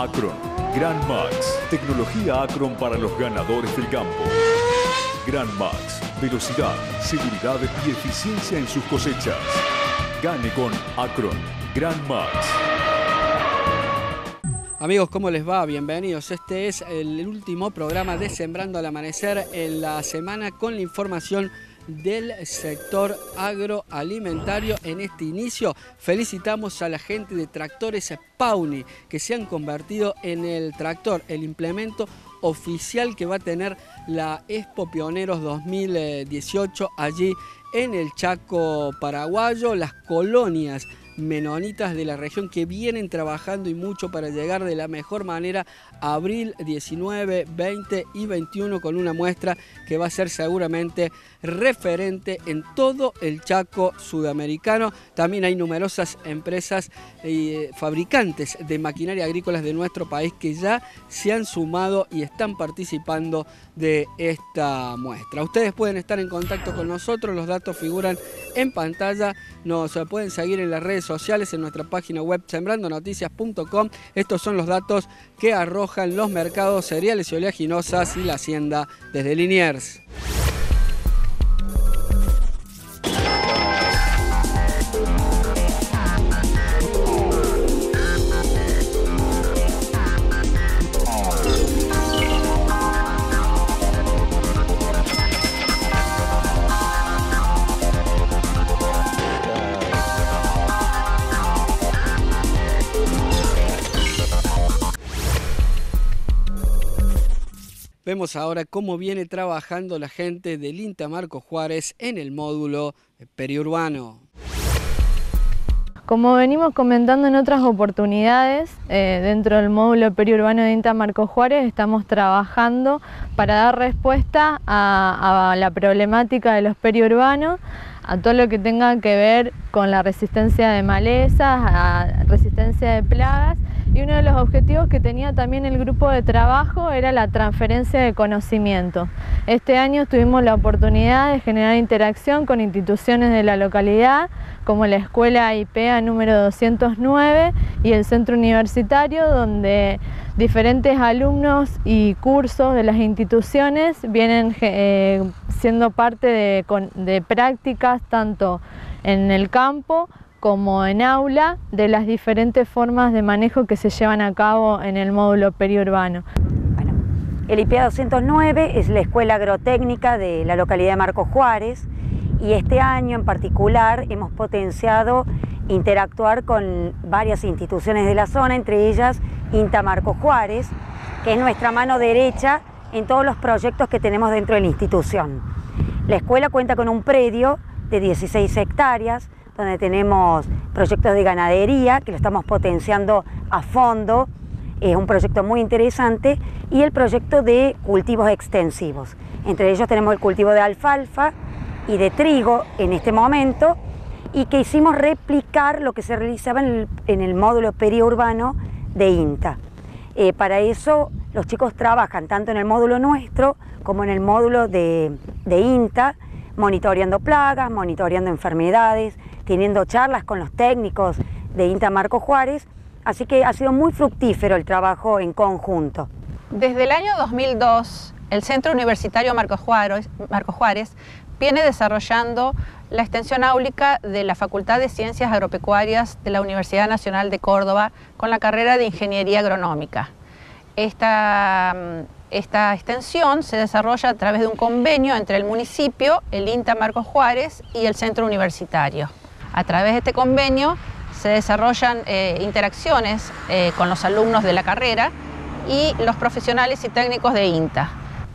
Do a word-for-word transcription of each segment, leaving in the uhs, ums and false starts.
Acron. Gran Max, tecnología Acron para los ganadores del campo. Gran Max, velocidad, seguridad y eficiencia en sus cosechas. Gane con Acron. Gran Max. Amigos, ¿cómo les va? Bienvenidos. Este es el último programa de Sembrando al Amanecer en la semana con la información del sector agroalimentario. En este inicio felicitamos a la gente de Tractores Pauni, que se han convertido en el tractor, el implemento oficial que va a tener la Expo Pioneros dos mil dieciocho allí en el Chaco paraguayo. Las colonias menonitas de la región que vienen trabajando y mucho para llegar de la mejor manera a abril diecinueve, veinte y veintiuno con una muestra que va a ser seguramente referente en todo el Chaco sudamericano. También hay numerosas empresas y eh, fabricantes de maquinaria agrícolas de nuestro país que ya se han sumado y están participando de esta muestra. Ustedes pueden estar en contacto con nosotros, los datos figuran en pantalla, nos pueden seguir en las redes sociales, en nuestra página web sembrando noticias punto com. Estos son los datos que arrojan los mercados cereales y oleaginosas y la hacienda desde Liniers. Vemos ahora cómo viene trabajando la gente del INTA Marcos Juárez en el módulo periurbano. Como venimos comentando en otras oportunidades, eh, dentro del módulo periurbano de INTA Marcos Juárez estamos trabajando para dar respuesta a, a la problemática de los periurbanos, a todo lo que tenga que ver con la resistencia de malezas, a resistencia de plagas. Y uno de los objetivos que tenía también el grupo de trabajo era la transferencia de conocimiento. Este año tuvimos la oportunidad de generar interacción con instituciones de la localidad, como la Escuela I P E A número doscientos nueve y el Centro Universitario, donde diferentes alumnos y cursos de las instituciones vienen eh, siendo parte de, de prácticas tanto en el campo como en aula, de las diferentes formas de manejo que se llevan a cabo en el módulo periurbano. Bueno, el I P E A doscientos nueve es la escuela agrotécnica de la localidad de Marcos Juárez y este año en particular hemos potenciado interactuar con varias instituciones de la zona, entre ellas INTA Marcos Juárez, que es nuestra mano derecha en todos los proyectos que tenemos dentro de la institución. La escuela cuenta con un predio de dieciséis hectáreas, donde tenemos proyectos de ganadería, que lo estamos potenciando a fondo, es un proyecto muy interesante, y el proyecto de cultivos extensivos. Entre ellos tenemos el cultivo de alfalfa y de trigo en este momento, y que hicimos replicar lo que se realizaba en el, en el módulo periurbano de INTA. Eh, para eso los chicos trabajan tanto en el módulo nuestro como en el módulo de, de INTA, monitoreando plagas, monitoreando enfermedades, teniendo charlas con los técnicos de INTA Marcos Juárez, así que ha sido muy fructífero el trabajo en conjunto. Desde el año dos mil dos, el Centro Universitario Marcos Juárez, Marcos Juárez viene desarrollando la extensión áulica de la Facultad de Ciencias Agropecuarias de la Universidad Nacional de Córdoba con la carrera de Ingeniería Agronómica. Esta, esta extensión se desarrolla a través de un convenio entre el municipio, el INTA Marcos Juárez y el Centro Universitario. A través de este convenio se desarrollan eh, interacciones eh, con los alumnos de la carrera y los profesionales y técnicos de INTA.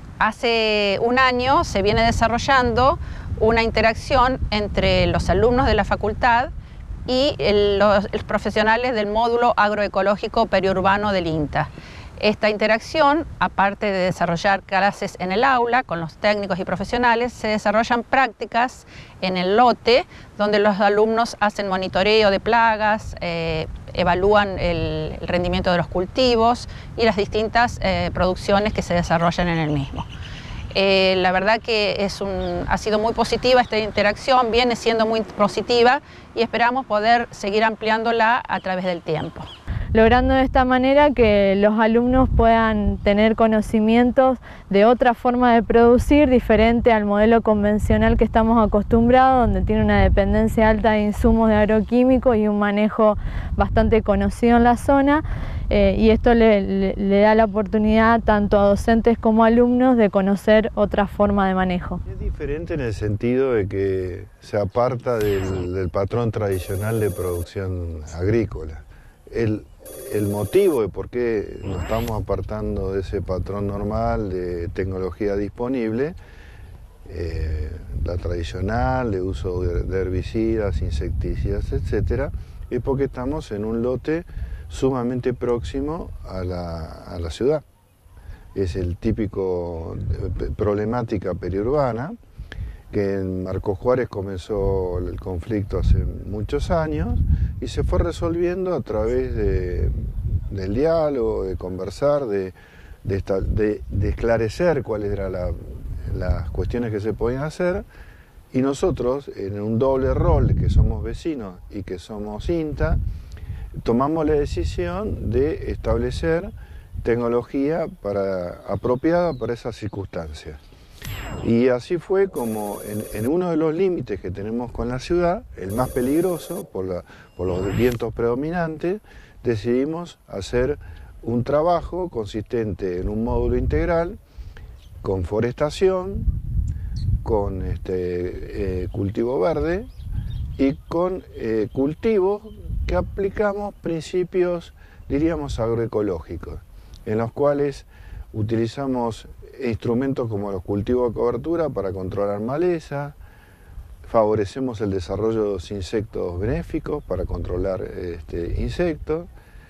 Hace un año se viene desarrollando una interacción entre los alumnos de la facultad y el, los, los profesionales del módulo agroecológico periurbano del INTA. Esta interacción, aparte de desarrollar clases en el aula con los técnicos y profesionales, se desarrollan prácticas en el lote, donde los alumnos hacen monitoreo de plagas, eh, evalúan el, el rendimiento de los cultivos y las distintas eh, producciones que se desarrollan en el mismo. Eh, la verdad que es un, ha sido muy positiva esta interacción, viene siendo muy positiva y esperamos poder seguir ampliándola a través del tiempo. logrando de esta manera que los alumnos puedan tener conocimientos de otra forma de producir diferente al modelo convencional que estamos acostumbrados, donde tiene una dependencia alta de insumos de agroquímicos y un manejo bastante conocido en la zona, eh, y esto le, le, le da la oportunidad tanto a docentes como a alumnos de conocer otra forma de manejo. Es diferente en el sentido de que se aparta del, del patrón tradicional de producción agrícola. El, el motivo de por qué nos estamos apartando de ese patrón normal de tecnología disponible, eh, la tradicional, de uso de herbicidas, insecticidas, etcétera, es porque estamos en un lote sumamente próximo a la, a la ciudad. Es el típico problemática periurbana, que en Marcos Juárez comenzó el conflicto hace muchos años y se fue resolviendo a través de, del diálogo, de conversar, de, de, esta, de, de esclarecer cuáles eran la, las cuestiones que se podían hacer, y nosotros, en un doble rol, que somos vecinos y que somos INTA, tomamos la decisión de establecer tecnología para, apropiada para esas circunstancias. Y así fue como en, en uno de los límites que tenemos con la ciudad, el más peligroso por, la, por los vientos predominantes, decidimos hacer un trabajo consistente en un módulo integral con forestación, con este, eh, cultivo verde y con eh, cultivos que aplicamos principios, diríamos, agroecológicos, en los cuales utilizamos instrumentos como los cultivos de cobertura para controlar maleza, favorecemos el desarrollo de los insectos benéficos para controlar este, insectos,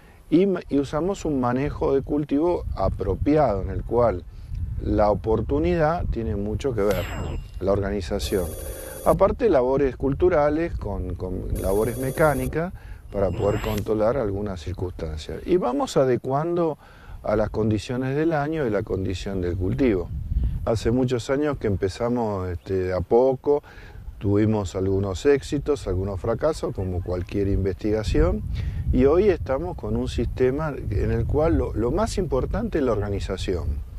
y, y usamos un manejo de cultivo apropiado, en el cual la oportunidad tiene mucho que ver, la organización. Aparte, labores culturales con, con labores mecánicas para poder controlar algunas circunstancias. Y vamos adecuando a las condiciones del año y la condición del cultivo. Hace muchos años que empezamos este, de a poco, tuvimos algunos éxitos, algunos fracasos, como cualquier investigación, y hoy estamos con un sistema en el cual lo, lo más importante es la organización.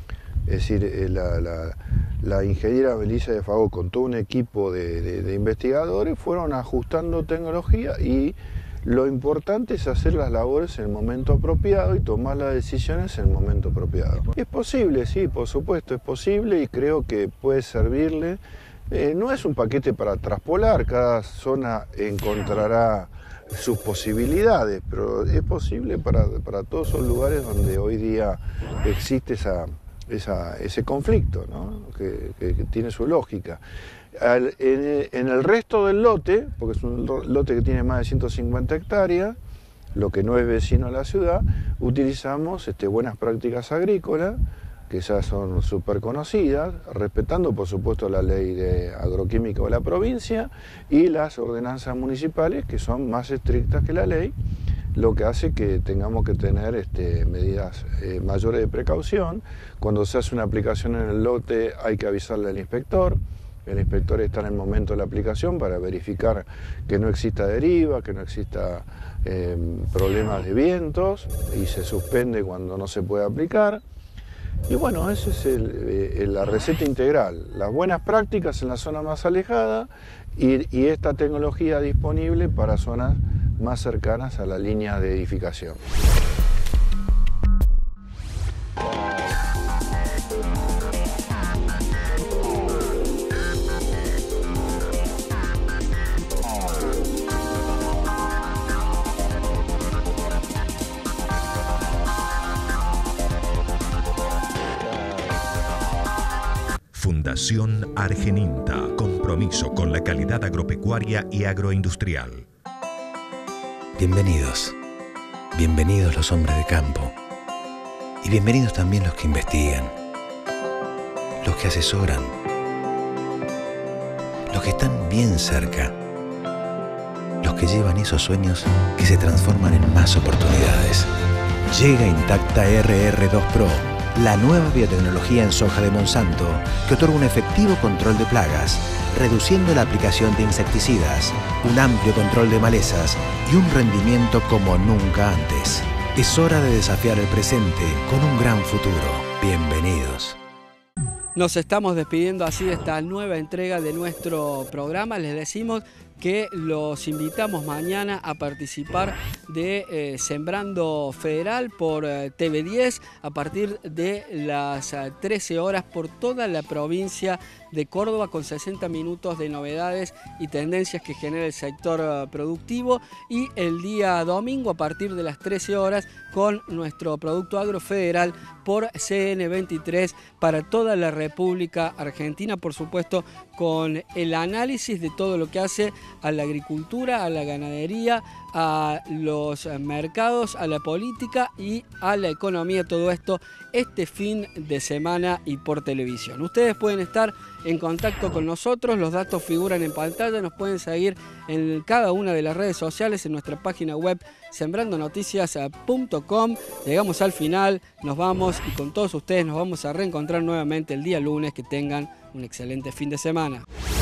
Es decir, la, la, la ingeniera Melissa de Fagó con todo un equipo de, de, de investigadores fueron ajustando tecnología, y lo importante es hacer las labores en el momento apropiado y tomar las decisiones en el momento apropiado. Es posible, sí, por supuesto, es posible, y creo que puede servirle. Eh, no es un paquete para traspolar, cada zona encontrará sus posibilidades, pero es posible para, para todos esos lugares donde hoy día existe esa, esa, ese conflicto, ¿no? que, que, que tiene su lógica. Al, en, en el resto del lote, porque es un lote que tiene más de ciento cincuenta hectáreas, lo que no es vecino a la ciudad, utilizamos este, buenas prácticas agrícolas, que ya son súper conocidas, respetando por supuesto la ley de agroquímica de la provincia y las ordenanzas municipales, que son más estrictas que la ley, lo que hace que tengamos que tener este, medidas eh, mayores de precaución. Cuando se hace una aplicación en el lote hay que avisarle al inspector. El inspector está en el momento de la aplicación para verificar que no exista deriva, que no exista eh, problemas de vientos, y se suspende cuando no se puede aplicar. Y bueno, esa es el, eh, la receta integral, las buenas prácticas en la zona más alejada y, y esta tecnología disponible para zonas más cercanas a la línea de edificación. Fundación Argeninta, compromiso con la calidad agropecuaria y agroindustrial. Bienvenidos, bienvenidos los hombres de campo, y bienvenidos también los que investigan, los que asesoran, los que están bien cerca, los que llevan esos sueños que se transforman en más oportunidades. Llega Intacta R R dos Pro, la nueva biotecnología en soja de Monsanto, que otorga un efectivo control de plagas, reduciendo la aplicación de insecticidas, un amplio control de malezas y un rendimiento como nunca antes. Es hora de desafiar el presente con un gran futuro. Bienvenidos. Nos estamos despidiendo así de esta nueva entrega de nuestro programa. Les decimos que los invitamos mañana a participar de eh, Sembrando Federal por eh, T V diez a partir de las eh, trece horas por toda la provincia de Córdoba, con sesenta minutos de novedades y tendencias que genera el sector eh, productivo, y el día domingo a partir de las trece horas con nuestro Producto Agro Federal por C N veintitrés para toda la República Argentina, por supuesto con el análisis de todo lo que hace a la agricultura, a la ganadería, a los mercados, a la política y a la economía, todo esto este fin de semana y por televisión. Ustedes pueden estar en contacto con nosotros, los datos figuran en pantalla, nos pueden seguir en cada una de las redes sociales, en nuestra página web sembrando noticias punto com. Llegamos al final, nos vamos y con todos ustedes nos vamos a reencontrar nuevamente el día lunes. Que tengan un excelente fin de semana.